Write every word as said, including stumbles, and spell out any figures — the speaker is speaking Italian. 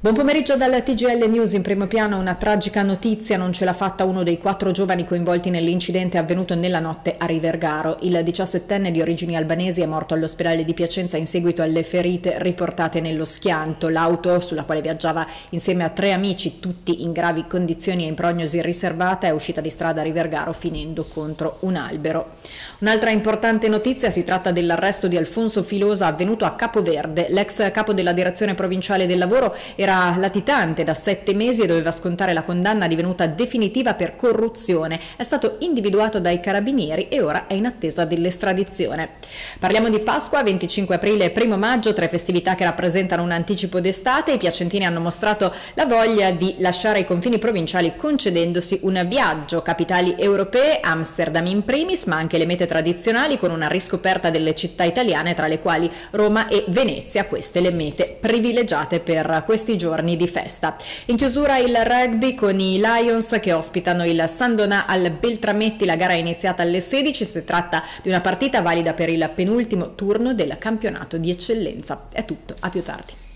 Buon pomeriggio dal T G L News. In primo piano una tragica notizia: non ce l'ha fatta uno dei quattro giovani coinvolti nell'incidente avvenuto nella notte a Rivergaro. Il diciassettenne di origini albanesi è morto all'ospedale di Piacenza in seguito alle ferite riportate nello schianto. L'auto, sulla quale viaggiava insieme a tre amici, tutti in gravi condizioni e in prognosi riservata, è uscita di strada a Rivergaro finendo contro un albero. Un'altra importante notizia: si tratta dell'arresto di Alfonso Filosa avvenuto a Capoverde. L'ex capo della direzione provinciale del lavoro era latitante da sette mesi e doveva scontare la condanna divenuta definitiva per corruzione. È stato individuato dai carabinieri e ora è in attesa dell'estradizione. Parliamo di Pasqua, venticinque aprile e primo maggio, tre festività che rappresentano un anticipo d'estate. I piacentini hanno mostrato la voglia di lasciare i confini provinciali concedendosi un viaggio. Capitali europee, Amsterdam in primis, ma anche le mete tradizionali, con una riscoperta delle città italiane, tra le quali Roma e Venezia, queste le mete privilegiate per questi giorni di festa. In chiusura il rugby con i Lions che ospitano il San Donà al Beltrametti. La gara è iniziata alle sedici, si tratta di una partita valida per il penultimo turno del campionato di eccellenza. È tutto, a più tardi.